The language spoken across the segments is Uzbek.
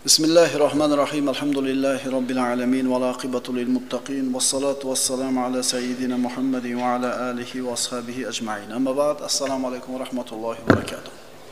Bismillahirrahmanirrahim. Elhamdülillahi Rabbil alemin. Ve l'aqibatu lil muttaqin. Ve salatu ve selamu ala seyyidina Muhammedin ve ala alihi ve ashabihi ecma'in. Amma ba'd. Esselamu aleyküm ve rahmetullahi ve berekatuhu.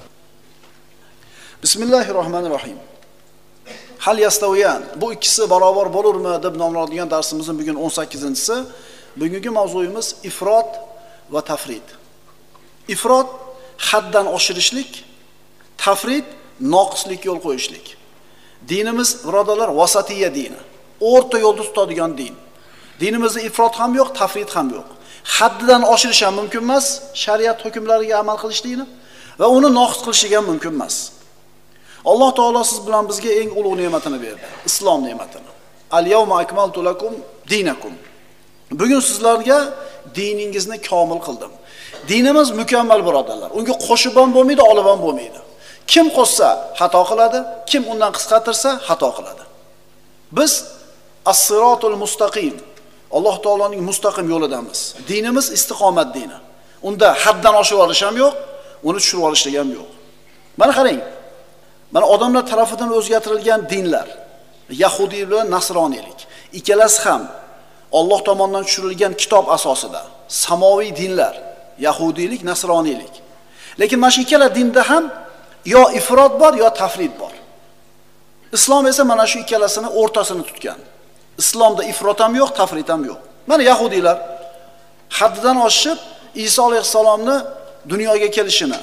Bismillahirrahmanirrahim. Hal yastaviyan. Bu ikkisi barobar bo'lurmi deb nomlanadigan darsimizning bugun 18-si. Bugungi mavzuyimiz ifrot va tafrid. Ifrot haddan oshirishlik, tafrid noqislik yo'l qo'yishlik. Dinimiz birodarlar vasatiyya dini. O'rta yo'lda tutadigan din. Dinimizda ifrot ham yo'q, tafrid ham yo'q. Haddidan oshirish ham mumkin emas, shariat hukmlariga amal qilishlikni va uni noqis qilish ham mumkin emas. Alloh taolo siz bilan bizga eng ulug' ne'matini berdi, islom ne'matini. Al-yawma akmaltu lakum dinakum. Bugun sizlarga diningizni komil qildim. Dinimiz mukammal birodarlar. Unga qo'shib ham bo'lmaydi, olib ham bo'lmaydi. Kim qo'shsa xato qiladi, kim undan qisqartirsa xato qiladi. Biz as-siratul mustaqim, Alloh taoloning mustaqim yo'lidamiz. Dinimiz istiqomat dini. Unda haddan oshib olish ham yo'q, uni tushirib olishlik ham yo'q. Mana qarang. Mana odamlar tarafidan o'zgartirilgan dinlar, Yahudiylik bilan Nasroniylik, ikkalasi ham Alloh tomonidan tushirilgan kitob asosida samoviy dinlar, Yahudiylik, Nasroniylik. Lekin mana shu ikkala dinda ham yo ifrot bor, yo tafrid bor. Islom esa mana shu ikkalasini o'rtasini tutgan. Islomda ifrot ham yo'q, tafrid ham yo'q. Mana Yahudiylar haddidan oshib Iso alayhisalomni dunyoga kelishini,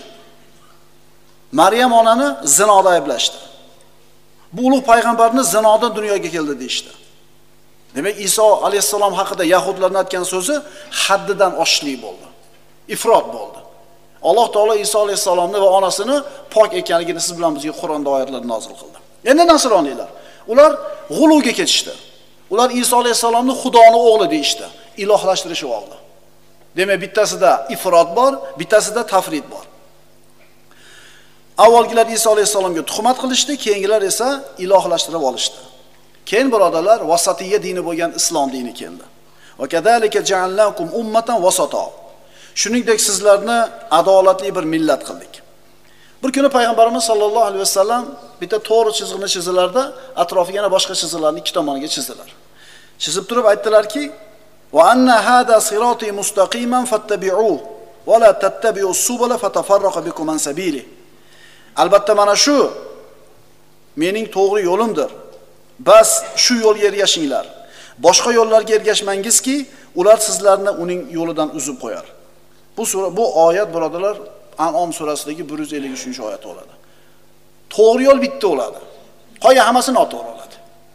Maryam onani zinoda ayblashdi. Bu ulug' payg'ambarni zinodan dunyoga keldi deyshti. Demak, Iso alayhisalom haqida Yahudlarning aytgan so'zi haddidan oshishlik bo'ldi. Ifrot bo'ldi. Alloh taolo Iso alayhisalomni va onasini pok ekanligini siz bilan bizga Qur'onda oyatlar nozil qildi. Endi Nasroniylar, ular g'uluvga ketishdi. Ular Iso alayhisalomni Xudoning o'g'li deyshti, ilohlashtirish oldi. Demak, bittasida ifrot bor, bittasida tafrid bor. Avvalgilar Iso alayhisalomga tuhmat qilishdi, keyingilar esa ilohlashtirib olishdi. Keyin birodarlar, vasatiyya dini bo'lgan islom dini keldi. Va kadalika ja'alnakum ummatan wasata. Shuningdek sizlarni adolatli bir millat qildik. Bir kuni payg'ambarimiz sollallohu alayhi vasallam bitta to'g'ri chizig'ini chizilarda, atrofiga yana boshqa chiziqlarni ikki tomoniga chizdilar. Chizib turib aytdilarki: "Va anna hada sirati mustaqiman fattabi'uhu va la tattabi'us subula fatafarraqa bikum an sabili." Albatta mana shu mening to'g'ri yo'limdir. Bas shu yo'lga ergashinglar. Boshqa yo'llarga ergashmangizki, ular sizlarni uning yo'lidan uzib qo'yar. Bu oyat birodarlar An'om surasidagi 153-oyat bo'ladi. To'g'ri yo'l bitta bo'ladi. Qolgan hammasi noto'g'ri bo'ladi.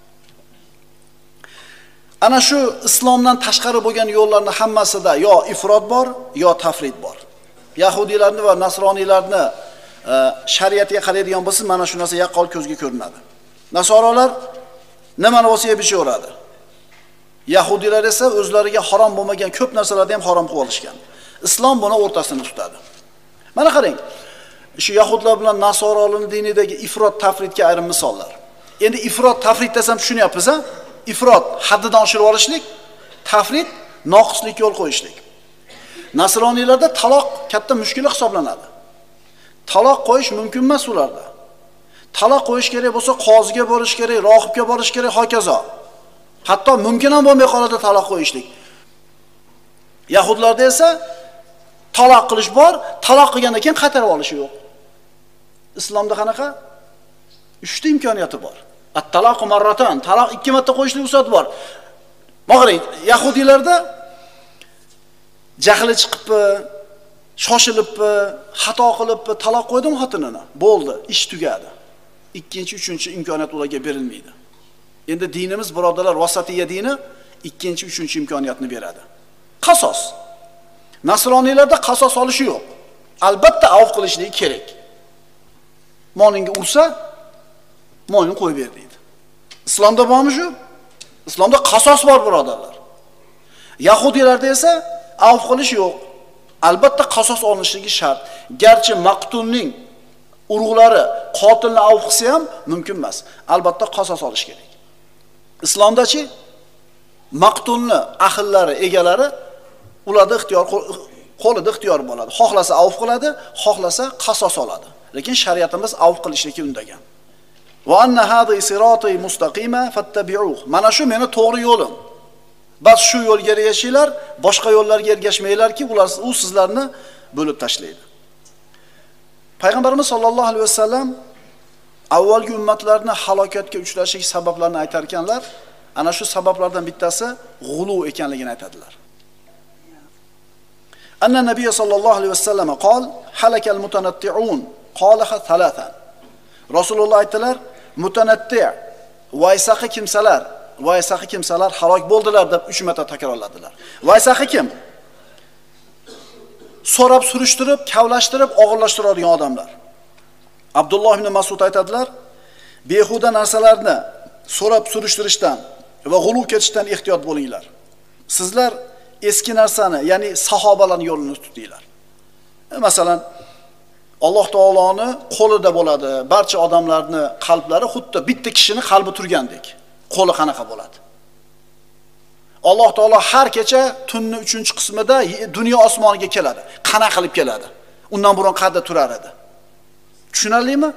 Ana shu islomdan tashqari bo'lgan yo'llarning hammasida yo ifrot bor, yo tafrid bor. Yahudiylarni va nasroniylarni shariatiga qaraydigan bo'lsa, mana shu narsa yaqqol ko'zga ko'rinadi. Nasorolar nimani bo'lsa yeb ichaveradi. Yahudiylar esa o'zlariga harom bo'lmagan ko'p narsalarni ham harom qilib olishgan. Islom buni o'rtasini tutadi. Mana qarang, shu yahudlar bilan nasorolarning dinidagi ifrot tafridga ayrim misollar. Endi ifrot tafrid desam tushunyapsiz-a? Ifrot haddidan oshirib olishlik, tafrid noqislik yo'l qo'yishlik. Nasroniylarda taloq katta mushkil hisoblanadi. Taloq qo'yish mumkin emas ularda. Taloq qo'yish kerak bo'lsa qoziga borish kerak, rohibga borish kerak, hokazo. Hatto mumkin ham bo'lmay qoladi taloq qo'yishlik. Yahudlarda esa taloq qilish bor, taloq qilgandan keyin qaytarib olish yo'q. Islomda qanaqa? 3 ta imkoniyati bor. At-taloq marratan, taloq 2 marta qo'yishlik ruxsat bor. Mag'rib, Yahudiylarda jahli chiqibmi, shoshilibmi, xato qilibmi, taloq qo'ydim xotinini. Bo'ldi, ish tugadi. Ikkinchi, uchinchi imkoniyat ularga berilmaydi. Endi dinimiz birodarlar vasatiyya dini ikkinchi, uchinchi imkoniyatni beradi. Qasos. Nasroniylarda qasos olishi yo'q. Albatta avf qilishligi kerak. Molingga ursa, molni qo'yib ber deydi. Islomda bormi shu? Islomda qasos bor birodarlar. Yahudiylarda esa avf qilish yo'q. Albatta qasos olinishligi shart. Garchi maqtulning urug'lari qotilni avf qilsa ham mumkin emas. Albatta qasos olish kerak. Islomdachi maqtulni ahllari, egalari ularda qo'lida ixtiyor bo'ladi. Xohlasa avf qiladi, xohlasa qasos oladi. Lekin shariatimiz avf qilishlikka undagan. Va anna hadi sirati mustaqima fattabi'uh. Mana shu meni to'g'ri yo'lim. Bas shu yo'lga ergashinglar, boshqa yo'llarga ergashmanglarki, u sizlarni bo'lib tashlaydi. Payg'ambarimiz sollallohu alayhi vasallam avvalgi ummatlarni halokatga uchrashish sabablarini aytar ekanlar. Ana shu sabablardan bittasi g'ulu ekanligini aytadilar. Anna nabiy sollallohu alayhi vasallam qol halakal mutanatti'un qalaha thalathan. Rasululloh aytdilar, mutanatti, vaysaqi kimsalar halok bo'ldilar deb 3 marta takrorladilar. Vaysaqi kim? So'rab surishtirib, kavlashtirib, og'irlashtiradigan odamlar. Abdulloh ibn Mas'ud aytadilar, behuda narsalarni so'rab surishtirishdan va g'ulu ketishdan ehtiyot bo'linglar. Sizlar eski narsani, ya'ni sahobalarning yo'lini tutinglar. Masalan, Alloh taoloning qo'lida bo'ladi. Barcha odamlarning qalblari xuddi bitta kishining qalbi turgandek. Qo'li qanaqa bo'ladi? Alloh taolo har kecha tunning 3-qismida dunyo osmoniga keladi. Qanaqa qilib keladi? Undan burun qayerda turar edi? Tushunarlimi?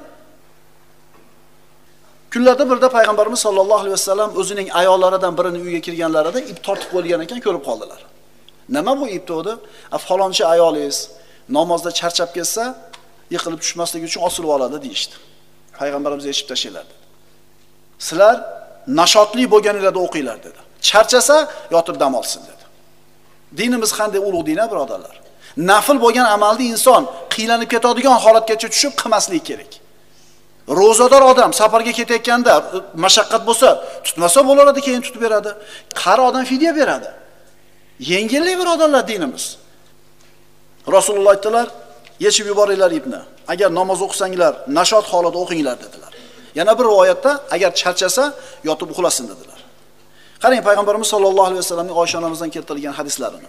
Kunlarda birda payg'ambarimiz sollallohu alayhi vasallam o'zining ayollaridan birining uyiga kirganlarida ip tortib qo'ygan ekan, ko'rib qoldilar. Nima bu ip dedi? Falonchi ayolingiz namozda charchab ketsa, yiqilib tushmasligi uchun osilib oladi deydi. Payg'ambarimiz eshib tashlaylar dedi. Sizlar nashotli bo'lganinglarda o'qinglar dedi. Charchasa yotib dam olsin dedi. Dinimiz qanday ulug' din, birodarlar. Nafil bo'lgan amalni inson qiylanib ketadigan holatgacha tushib qilmasligi kerak. Ro'zador odam safarga ketayotganda mashaqqat bo'lsa, tutmasa bo'lardi, keyin tutib beradi. Qari odam fidya beradi. Yengillik birodarlar dinimiz. Rasululloh aytdilar, yechib yuboringlar ipni. Agar namoz o'qisanglar, nashot holida o'qinglar dedilar. Yana bir rivoyatda agar charchasa, yotib uxlasin dedilar. Qarang, payg'ambarimiz sollallohu alayhi vasallamning Oysha onamizdan keltirilgan hadislarini.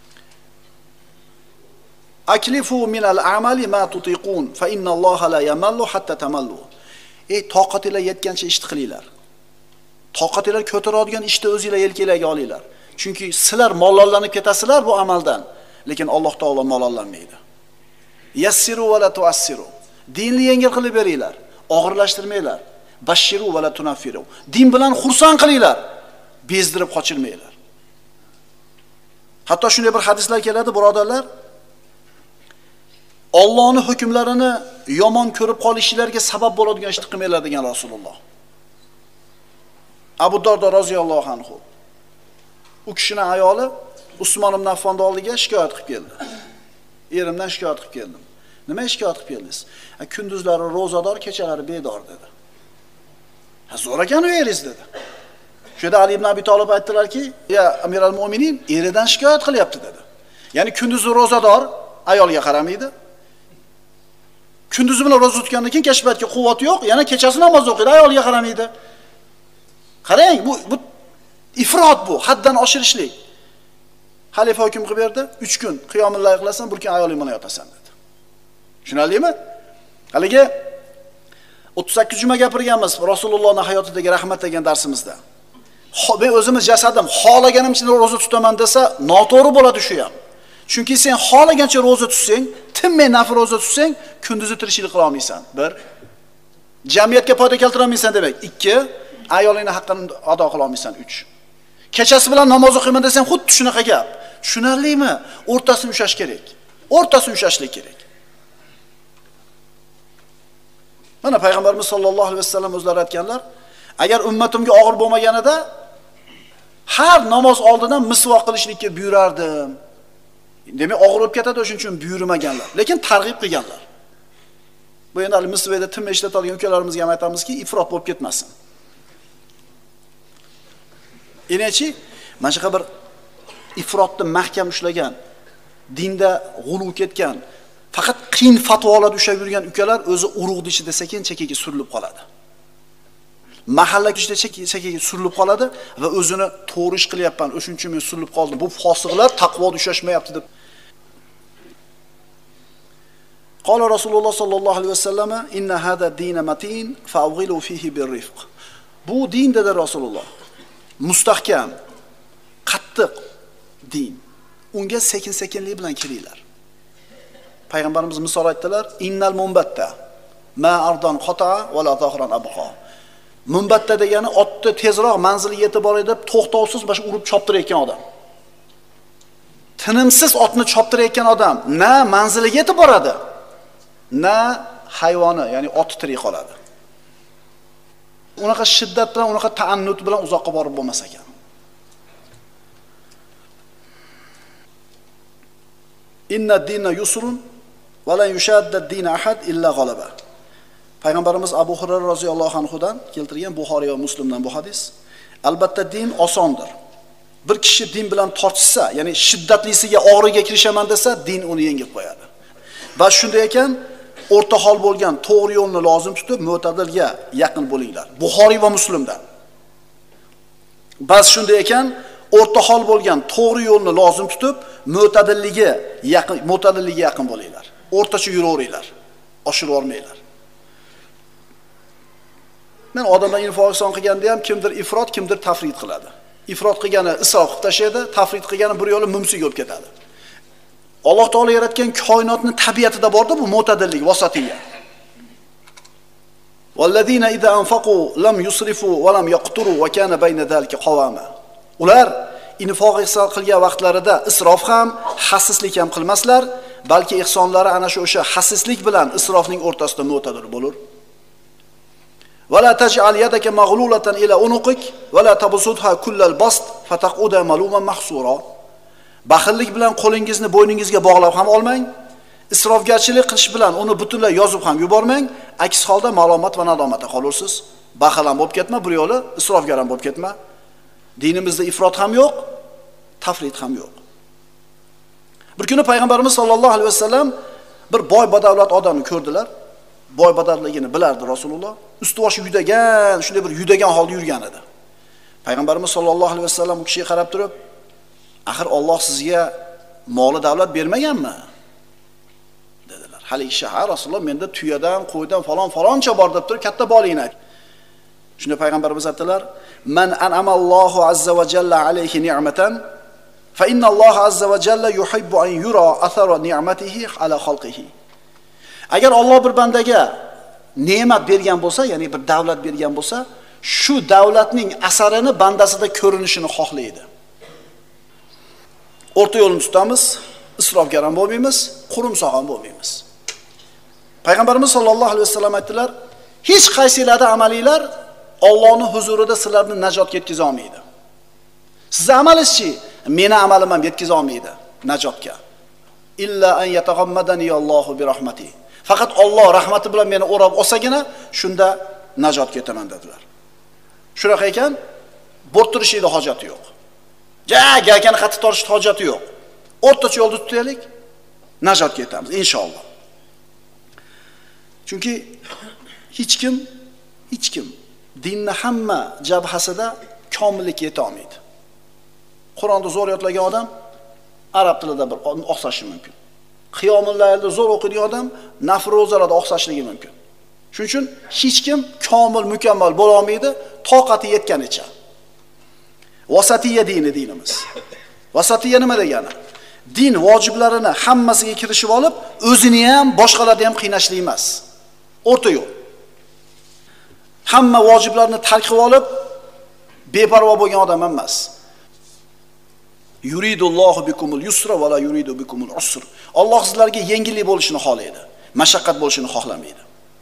Aklifu minal amali ma tutiqun fa innalloha la yamallu hatta tamallu. Toqatinglar yetgancha ishni qilinglar. Toqatinglar ko'taradigan ishni o'zingizlar yelkalarga olinglar. Chunki sizlar mollollanib ketasizlar bu amaldan, lekin Alloh taolo mollollanmaydi. Yassiru va la tuassiru. Dinni yengil qilib beringlar, og'irlashtirmanglar. Bashiru va la tunaffiru. Din bilan xursand qilinglar, bezdirib qochirmanglar. Hatto shunday bir hadislar keladi, birodarlar. Allohning hukmlarini yomon ko'rib qolishinglarga sabab bo'ladigan ishni qilmanglar degan Rasululloh. Abu Dardo roziyallohu anhu. U kishining ayoli Usmon ibn Affon oldiga shikoyat qilib keldi. Erimdan shikoyat qilib keldim. Nima shikoyat qilib keldingiz? Kunduzlari ro'zador, kechalari bedor dedi. Zo'r ekan u eringiz dedi. Shunda Ali ibn Abi Talib aytdilarki, "Ya Amiral Mu'minin, eridan shikoyat qilyapti" dedi. Ya'ni kunduzi ro'zador, ayolga qaramaydi. Kunduzi bilan ro'za tutgandan keyin kechpatga quvvati yo'q, yana kechasi namoz o'qiydi, ayolga qaramaydi. Qarang, bu ifrot bu, haddan oshirishlik. Xalifa hukm qilib berdi, 3 kun qiyomul layl qilasan, bir kun ayoling bilan yotasan dedi. Tushunarlimi? Haligi 38 juma gapirganmiz Rasulullohning hayotidagi rahmat degan darsimizda. Men o'zimiz jasadim, xohlaganimcha ro'za tutaman desa, noto'g'ri bo'ladi shu ham. Chunki sen xohlagancha ro'za tutsang, tinmay nafil ro'za tutsang, kunduzi tirishlik qila olmaysan. 1. Jamiyatga foyda keltira olmaysan demak. 2. Ayolingning haqqini ado qila olmaysan. 3. Kechasi bilan namoz o'qiyman desang, xuddi shunaqa gap. Tushunarlimi? O'rtasini ushlash kerak. O'rtasini ushlashlik kerak. Mana payg'ambarimiz sollallohu alayhi vasallam o'zlari aytganlar, agar ummatimga og'ir bo'lmaganida har namoz oldidan misvoq qilishlikka buyurardim. Demak, og'ir bo'lib ketadi, o'shuning uchun buyurmaganlar, lekin targ'ib qilganlar. Bu endi hali misveda tim ishlatadigan ukalarimizga ham aytamizki, ifrot bo'lib ketmasin. Enachi, mana shu bir ifrotni mahkam ushlagan, dinda g'ulu ketgan, faqat qiyin fatvolarda ushlab yurgan ukalar o'zi urug'ni ichida sekin-chekiga surilib qoladi. Mahalla ichida sekin-chekiga surilib qoladi va o'zini to'g'ri ish qilyapman, o'shuning uchun men surilib qoldim. Bu fosiqlar taqvoda ushlashmayapti deb. Qala Rasululloh sallallohu alayhi vasallam, "Inna hada din matin fa'ghilu fihi birrifq." Bu din dedi Rasululloh. Mustahkam, qattiq din. Unga sekin-sekinlik bilan kiringlar. Payg'ambarimiz misol aytdilar, "Innal mumbatta ma ardan qata va la zahran abqa." Mumbatta degani otni tezroq manziliga yetib boray deb to'xtovsiz bosh urib choptirayotgan odam. Tinimsiz otni choptirayotgan odam na manziliga yetib boradi, na hayvoni, ya'ni ot tirik qoladi. Unaqa shiddat bilan, unaqa ta'annut bilan uzoqqa borib bo'lmas ekan. Inna ad-dina yusrun va la yushadda ad-din ahad illa g'alaba. Payg'ambarimiz Abu Hurayra roziyallohu anhudan keltirgan Buxoriy va Muslimdan bu hadis. Albatta din osondir. Bir kishi din bilan tortishsa, ya'ni shiddatlisiga og'riga kirishaman desa, din uni yengib qo'yadi. Va shunday ekan, o'rta hol bo'lgan to'g'ri yo'lni lozim tutib, mo'tadilga yaqin bo'linglar. Buxoriy va Muslimdan. Bas shunday ekan, o'rta hol bo'lgan to'g'ri yo'lni lozim tutib, mo'tadilliga yaqin bo'linglar. O'rtacha yuraveringlar. Oshirib olmanglar. Men odamlar info qilganda ham kimdir ifrot, kimdir tafrid qiladi. Ifrot qilgani isrof qilib tashlaydi, tafrid qilgani bir yo'li mumsiga olib ketadi. Alloh taolo yaratgan koinotning tabiatida borda bu mo'tadillik, vasatiyya. Vallazina idza anfaqu lam yusrifu va lam yaqturu va kana bayna zalika qawama. Ular infoq ihson qilgan vaqtlarida isrof ham, xasislik ham qilmaslar, balki ihsonlari ana o'sha xasislik bilan isrofning o'rtasida mo'tadil bo'lur. ولا تجعل يدك مغلولة إلى عنقك ولا تبسطها كل البسط فتقعد ملوما محسورا. Baxillik bilan qo'lingizni bo'yningizga bog'lab ham olmang, isrofgarchilik qilish bilan uni butunlay yozib ham yubormang, aks holda malomat va nadomatda qolursiz. Baxil ham bo'lib ketma, bir yo'li isrofgar ham bo'lib ketma. Dinimizda ifrot ham yo'q, tafrit ham yo'q. Bir kuni payg'ambarimiz sollallohu alayhi vasallam bir boy badavlat odamni ko'rdilar. Boy badavlatligini bilardi Rasululloh. Usti boshi yudagan, shunday bir yudagan holda yurgan edi. Payg'ambarimiz sollallohu alayhi vasallam u kishiga qarab turib, "Axir Alloh sizga moli davlat bermaganmi?" dedilar. Hali kishi, "Ha Rasululloh, menda tuyadan, qo'ydan faloncha bor" deb turib katta bolingni aytdi. Shunda payg'ambarimiz aytdilar, "Man an'amallohu azza va jalla alayhi ni'matan fa inna Alloh azza va jalla yuhibbu an yura athara ni'matihi ala xalqihi." Agar Alloh bir bandaga ne'mat bergan bo'lsa, ya'ni bir davlat bergan bo'lsa, shu davlatning asarini bandasida ko'rinishini xohlaydi. O'rta yo'lni tutamiz, isrofgar ham bo'lmaymiz, qurumsoq ham bo'lmaymiz. Payg'ambarimiz sollallohu alayhi vasallam aytdilar, hech qaysilarda amalinglar Allohning huzurida sizlarni najotga yetkiza olmaydi. Sizning amalingizchi meni amalim ham yetkiza olmaydi najotga. Illa an yataghammadani Allohu bi rahmati. Faqat Alloh rahmati bilan meni o'rab olsagina shunda najotga yetaman dedilar. Shunaqa ekan, bo'rttirishingda hojati yo'q. Gakani qattiq tortishda hojati yo'q. O'rtacha yo'lda tutaylik, najotga yetamiz inshaalloh. Chunki hech kim dinni hamma jabhasida komillikka yeta olmaydi. Qur'onni zo'r yodlagan odam arab tilida bir o'xshashi mumkin. Qiyomul laylda zo'r o'qigan odam nafrozalarda o'xshashligi mumkin. Shuning uchun hech kim komil, mukammal bo'la olmaydi, toqati yetganicha. Vasatiyya dinimiz. Vasatiyya nima degani? Din vojiblarini hammasiga kirishib olib, o'zini ham, boshqalarni ham qiynashlik emas. O'rta yo'l. Hamma vojiblarni tark qilib olib, beparvo bo'lgan odam emas. Yuridullohu bikumul yusra va la yuridu bikumul usr. Alloh sizlarga yengillik bo'lishini xohlaydi, mashaqqat bo'lishini xohlamaydi.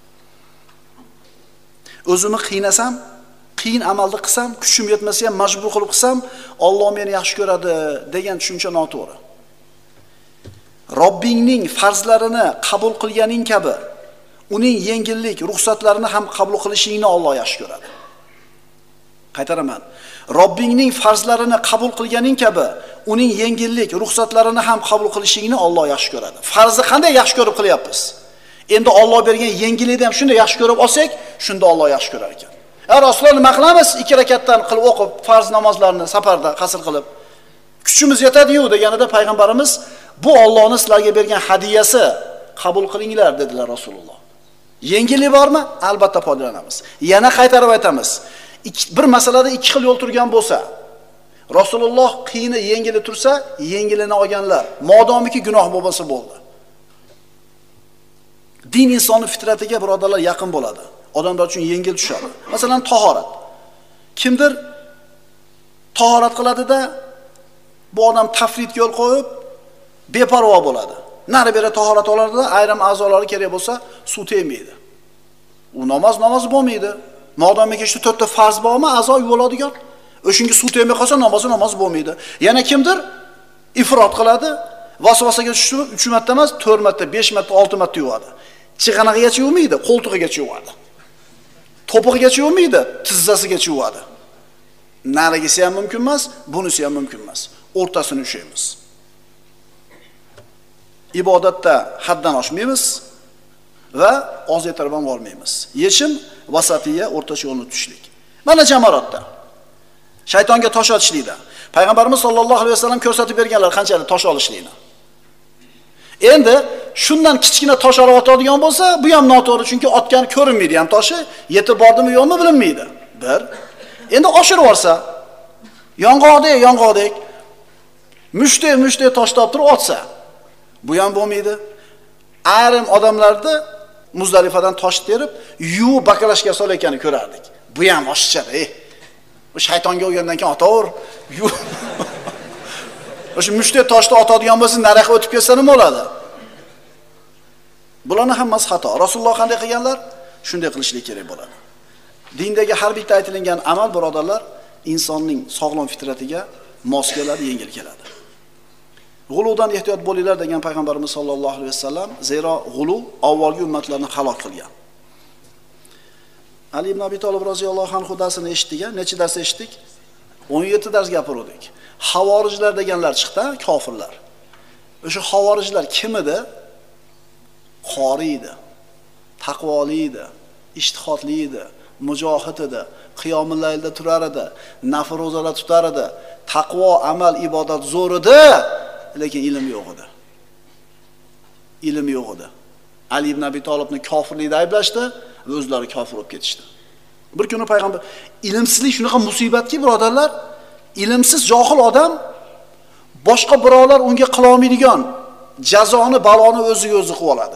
O'zimni qiynasam, qiyin amalni qilsam, kuchim yetmasa ham majbur qilib qilsam, Alloh meni yaxshi ko'radi degan tushuncha noto'g'ri. Robbingning farzlarini qabul qilganing kabi, uning yengillik, ruxsatlarini ham qabul qilishingni Alloh yaxshi ko'radi. Qaytaraman. Robbingning farzlarini qabul qilganing kabi, uning yengillik, ruxsatlarini ham qabul qilishingni Alloh yaxshi ko'radi. Farzni qanday yaxshi ko'rib qilyapmiz? Endi Alloh bergan yengillikni ham shunday yaxshi ko'rib olsak, shunda Alloh yaxshi ko'rar ekan. Rasululloh nima qilamiz? 2 rakatdan qilib o'qib, farz namozlarni safarda qasr qilib, kuchimiz yetadi-yu deganida payg'ambarimiz, bu Allohning sizlarga bergan hadiyasi, qabul qilinglar dedilar Rasululloh. Yengillik bormi? Albatta foydalanamiz. Yana qaytarib aytamiz. Bir masalada 2 xil yo'l turgan bo'lsa, Rasululloh qiyini yengili tursa, yengilini olganlar, modomiki gunoh bo'lmasa bo'ldi. Din insonning fitratiga birodarlar yaqin bo'ladi. odamlar uchun yengil tushadi. Masalan, tahorat. Kimdir tahorat qiladida bu odam tafritga yo'l qo'yib beparvo bo'ladi. Nari beri tahorat oladida ayrim a'zolari kerak bo'lsa suv tegmaydi. U namoz bo'lmaydi. Modomiki shu 4 ta farz bormi, a'zo yuviladigan. O'shunga suv tegmay qolsa namoz bo'lmaydi. Yana kimdir ifrot qiladi, vasvasaga tushib 3 marta emas, 4 marta, 5 marta, 6 marta yuvadi. Chig'anag'igacha yuvmaydi, qo'ltig'igacha yuvadi. To'pig'igacha yuvmaydi, tizzasigacha yuvadi. Narigisi ham mumkin emas, bunisi ham mumkin emas. O'rtasini ushlaymiz. Ibodatda haddan oshmaymiz va oz etarban bormaymiz. Yechim vasatiya, o'rtacha yo'lni tutishlik. Mana jamoratda shaytonga tosh otishlikda Payg'ambarimiz sollallohu alayhi vasallam ko'rsatib berganlar qanchalik tosh olishlikni. Endi shundan kichkina tosh olib otadigan bo'lsa, bu ham noto'g'ri, chunki otgan ko'rinmaydi ham toshi, yetib bordimi yo'qmi bilinmaydi. Bir. Endi oshirib olsa, yong'oqdek mushte tosh topib turib otsa, bu ham bo'lmaydi. Ayrim odamlarda Muzdalifadan tosh terib, yuvib bakalashga solayotganini ko'rardik. Bu ham oshichadi. Bu shaytonga o'lgandan keyin otaver. O'sha mushte toshni otadigan bo'lsa, nariga o'tib ketsa nima bo'ladi? Bularning hammasi xato. Rasululloh qanday qilganlar? Shunday qilishlik kerak bo'ladi. Dindagi har bitta aytilgan amal, birodarlar, insonning sog'lom fitratiga mos keladi, yengil keladi. G'uludan ehtiyot bo'linglar degan Payg'ambarimiz sollallohu alayhi vasallam, zero g'ulu avvalgi ummatlarni halok qilgan. Ali ibn Abi Talib roziyallohu anhu darsini eshitdik, necha dars eshitdik? 17 dars gapirdik. Havorijlar deganlar chiqdi, kofirlar. O'sha havorijlar kim edi? Qori edi, taqvoli edi, ijtihodli edi, mujohid edi, qiyomul laylda turar edi, nafl ro'zalar tutar edi, taqvo, amal, ibodat zo'r edi, lekin ilm yo'q edi. Ilm yo'q edi. Ali ibn Abi Talibni kofirlikda ayblashdi va o'zlari kofir bo'lib ketishdi. Bir kuni payg'ambar ilmsizlik shunaqa musibatki, birodarlar, ilmsiz johil odam boshqa birovlar unga qila olmaydigan jazoni, baloni o'ziga o'zi qilib oladi.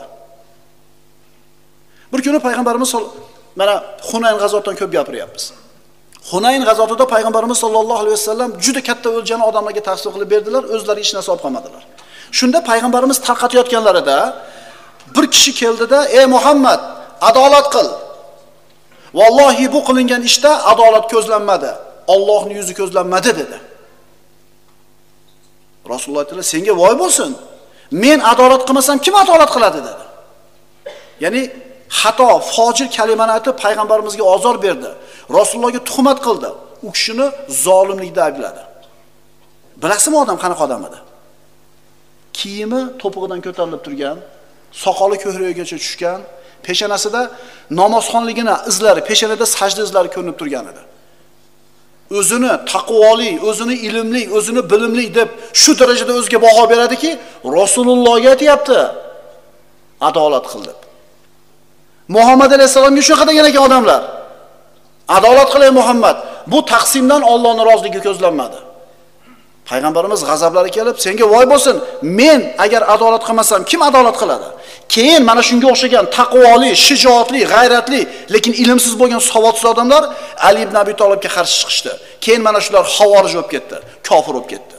Bir kuni payg'ambarimiz mana Hunayn g'azotidan ko'p gapiryapmiz. Hunayn g'azotida payg'ambarimiz sollallohu alayhi vasallam juda katta o'ljani odamlarga tavsiya qilib berdilar, o'zlari hech narsa olib qolmadilar. Shunda payg'ambarimiz tarqatayotganlarida bir kishi keldida, "Ey Muhammad, adolat qil. Vallohi bu qilingan ishda adolat ko'zlanmadi. Allohning yuzi ko'zlanmadi" dedi. Rasululloh aytdilar, "Senga voy bo'lsin. Men adolat qilmasam kim adolat qiladi?" dedi. Ya'ni xato, fojir kalimani aytib payg'ambarimizga ozor berdi. Rasulullohga tuhmat qildi. U kishini zolimlikda aybladi. Bilasizmi odam qanaqa odam edi? Kiyimi to'pig'idan ko'tarilib turgan, soqoli ko'hriyogacha tushgan, peshonasida namozxonligini izlari, peshonada sajda izlari ko'rinib turgan edi. O'zini taqvoli, o'zini ilmli, o'zini bilimli deb shu darajada o'ziga baho beradiki, Rasulullohga aytayapti, adolat qil deb. Muhammad alayhisalomga shunaqa degan ekan odamlar. Adolat qilay Muhammad. Bu taqsimdan Allohning roziligi ko'zlanmadi. Payg'ambarimiz g'azablari kelib, "Senga voy bo'lsin. Men agar adolat qilmasam kim adolat qiladi?" Keyin mana shunga o'xshagan taqvoli, shijoatli, g'ayratli, lekin ilmsiz bo'lgan savodsiz odamlar Ali ibn Abi Talibga qarshi chiqishdi. Keyin mana shular havorij bo'lib ketdi, kofir bo'lib ketdi.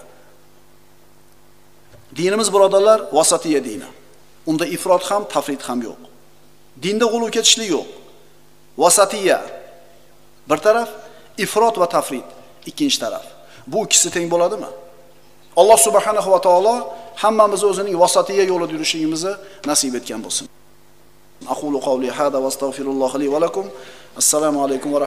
Dinimiz, birodarlar, vasatiya dini. Unda ifrot ham, tafrit ham yo'q. Dinda g'uluv ketishlik yo'q. Vasatiya bir taraf, ifrot va tafrit ikkinchi taraf. Bu ikkisi teng bo'ladimi? Alloh subhanahu va taolo hammamiz o'zining vasatiya yo'lida yurishimizni nasib etgan bo'lsin. Aqulu qawli hada va astagfirulloh li va lakum. Assalomu alaykum va